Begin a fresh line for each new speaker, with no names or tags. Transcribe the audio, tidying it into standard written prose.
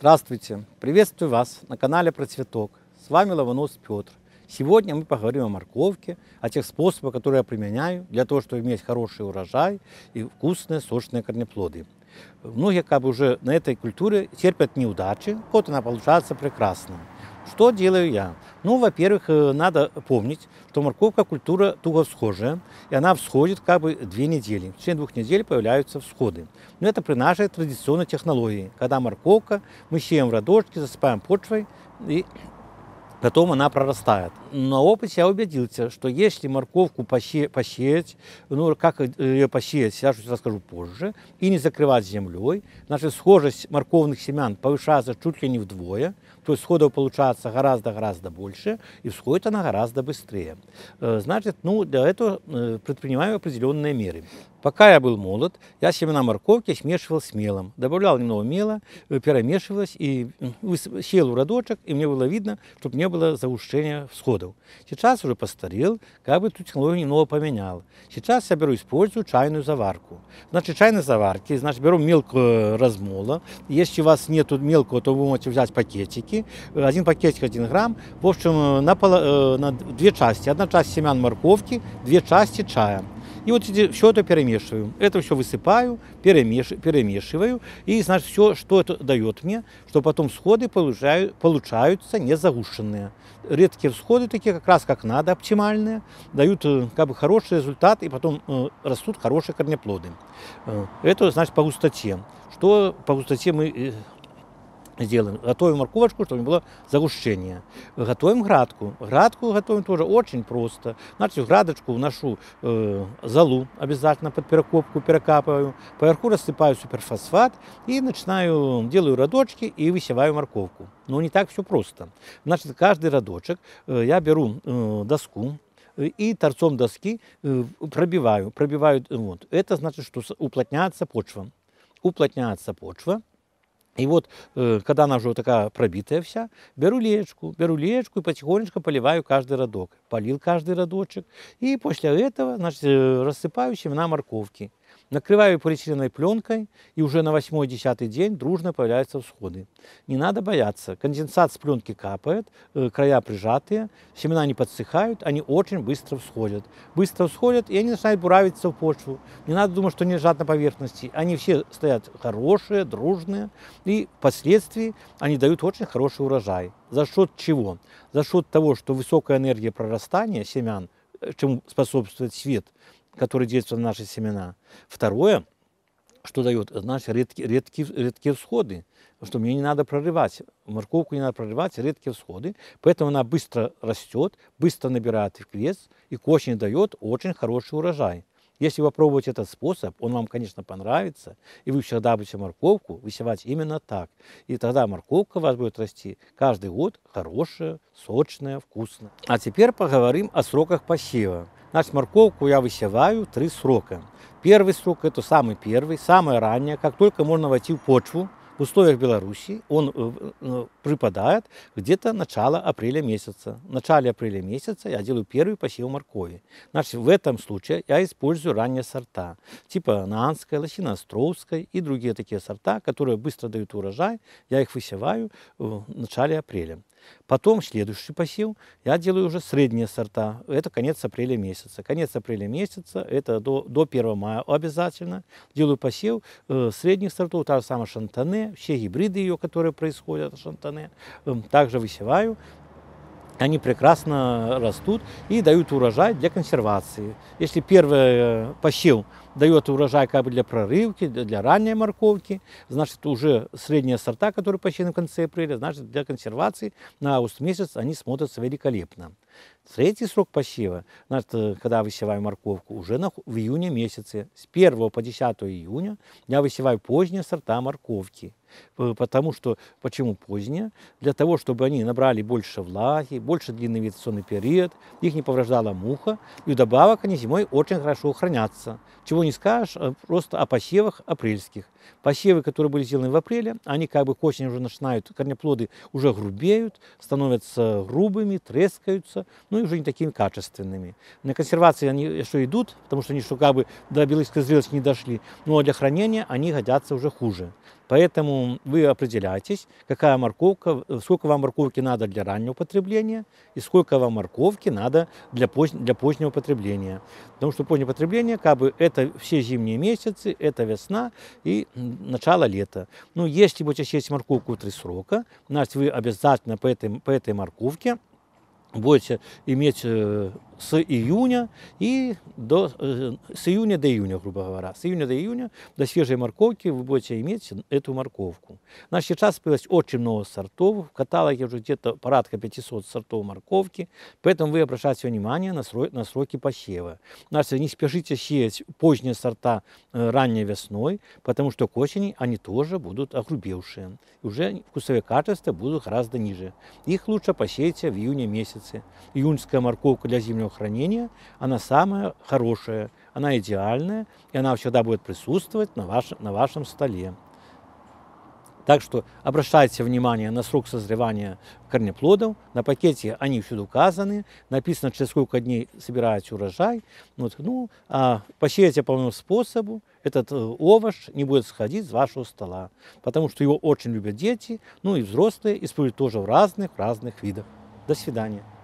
Здравствуйте! Приветствую вас на канале Про Цветок. С вами Лавонос Петр. Сегодня мы поговорим о морковке, о тех способах, которые я применяю для того, чтобы иметь хороший урожай и вкусные, сочные корнеплоды. Многие уже на этой культуре терпят неудачи, вот она получается прекрасно. Что делаю я? Во-первых, надо помнить, что морковка культура тугосхожая, и она всходит 2 недели. В течение 2 недель появляются всходы. Но это при нашей традиционной технологии, когда морковка, мы сеем в рядочки, засыпаем почвой, и потом она прорастает. На опыте я убедился, что если морковку посеять, как ее посеять, я расскажу позже, и не закрывать землей, значит схожесть морковных семян повышается чуть ли не вдвое, то есть всходов получается гораздо больше, и всходит она гораздо быстрее. Значит, для этого предпринимаю определенные меры. Пока я был молод, я семена морковки смешивал с мелом. Добавлял немного мела, перемешивалось, и сел в рядочек, и мне было видно, чтобы не было заглушения всходов. Сейчас уже постарел, эту технологию немного поменял. Сейчас я использую чайную заварку. Значит, чайной заварки, беру мелкого размола. Если у вас нет мелкого, то вы можете взять пакетики. 1 пакетик 1 грамм. В общем, на 2 части. 1 часть семян морковки, 2 части чая. И все это перемешиваю. Это все высыпаю, перемешиваю. И, значит, все, что это дает мне, что потом всходы получаются не загущенные. Редкие всходы такие, как раз как надо, оптимальные, дают хороший результат, и потом растут хорошие корнеплоды. Это, значит, по густоте. Что по густоте мы сделаем? Готовим морковочку, чтобы не было загущения. Готовим градку. Градку готовим тоже очень просто. Значит, в градочку вношу золу, обязательно под перекопку перекапываю. Поверху рассыпаю суперфосфат и делаю рядочки и высеваю морковку. Но не так все просто. Значит, каждый рядочек я беру доску, и торцом доски пробиваю. Это значит, что уплотняется почва. И когда она уже такая пробитая вся, беру леечку и потихонечку поливаю каждый рядок. Полил каждый рядочек. И после этого, рассыпаю семена морковки. Накрываю полиэтиленовой пленкой, и уже на 8-10 день дружно появляются всходы. Не надо бояться. Конденсат с пленки капает, края прижатые, семена не подсыхают, они очень быстро всходят. И они начинают буравиться в почву. Не надо думать, что они лежат на поверхности. Они все стоят хорошие, дружные, и впоследствии они дают очень хороший урожай. За счет чего? За счет того, что высокая энергия прорастания семян, чему способствует свет, который действует на наши семена. Второе, что дает, значит, редкие всходы, что мне не надо прорывать. Морковку не надо прорывать, редкие всходы. Поэтому она быстро растет, быстро набирает вес, и к осени дает очень хороший урожай. Если вы попробуете этот способ, он вам, конечно, понравится, и вы всегда будете морковку высевать именно так. И тогда морковка у вас будет расти каждый год хорошая, сочная, вкусная. А теперь поговорим о сроках посева. Значит, морковку я высеваю 3 срока. Первый срок – это самый первый, самое раннее, как только можно войти в почву. В условиях Беларуси он припадает где-то начало апреля месяца. В начале апреля месяца я делаю первый посев моркови. Значит, в этом случае я использую ранние сорта, типа Нанской, Лосино-Островской и другие такие сорта, которые быстро дают урожай. Я их высеваю в начале апреля. Потом следующий посев я делаю уже средние сорта. Это конец апреля месяца. Конец апреля месяца, это до 1 мая обязательно. Делаю посев средних сортов, та же самая Шантане, все гибриды ее, которые происходят от Шантане, также высеваю. Они прекрасно растут и дают урожай для консервации. Если первый посев дает урожай для прорывки, для ранней морковки, значит, уже средние сорта, которые посеяны в конце апреля, значит, для консервации на август месяц они смотрятся великолепно. Третий срок посева, значит, когда высеваю морковку, уже в июне месяце. С 1 по 10 июня я высеваю поздние сорта морковки. Почему поздние? Для того, чтобы они набрали больше влаги, больше длинный вегетационный период, их не повреждала муха, и вдобавок они зимой очень хорошо хранятся. Чего не скажешь просто о посевах апрельских. Посевы, которые были сделаны в апреле, они к осени уже начинают, корнеплоды уже грубеют, становятся грубыми, трескаются, и уже не такими качественными. На консервации они что идут, потому что они до белорусской зрелости не дошли, но для хранения они годятся уже хуже. Поэтому вы определяйтесь, какая морковка, сколько вам морковки надо для раннего потребления и сколько вам морковки надо для позднего потребления. Потому что позднее потребление, как бы, это все зимние месяцы, это весна и начало лета. Ну, если будете съесть морковку в 3 срока, значит, вы обязательно по этой морковке будете иметь с июня с июня до июня, грубо говоря. С июня до июня до свежей морковки вы будете иметь эту морковку. Значит, сейчас появилось очень много сортов. В каталоге уже где-то порядка 500 сортов морковки. Поэтому вы обращайте внимание на сроки посева. Значит, не спешите сеять поздние сорта ранней весной, потому что к осени они тоже будут огрубевшие. И уже вкусовые качества будут гораздо ниже. Их лучше посеять в июне месяце. Июньская морковка для зимнего хранения, она самая хорошая, она идеальная, и она всегда будет присутствовать на вашем столе. Так что обращайте внимание на срок созревания корнеплодов. На пакете они всюду указаны. Написано, через сколько дней собираете урожай. Вот, посеяйте по моему способу. Этот овощ не будет сходить с вашего стола. Потому что его очень любят дети, ну и взрослые, используют тоже в разных видах. До свидания.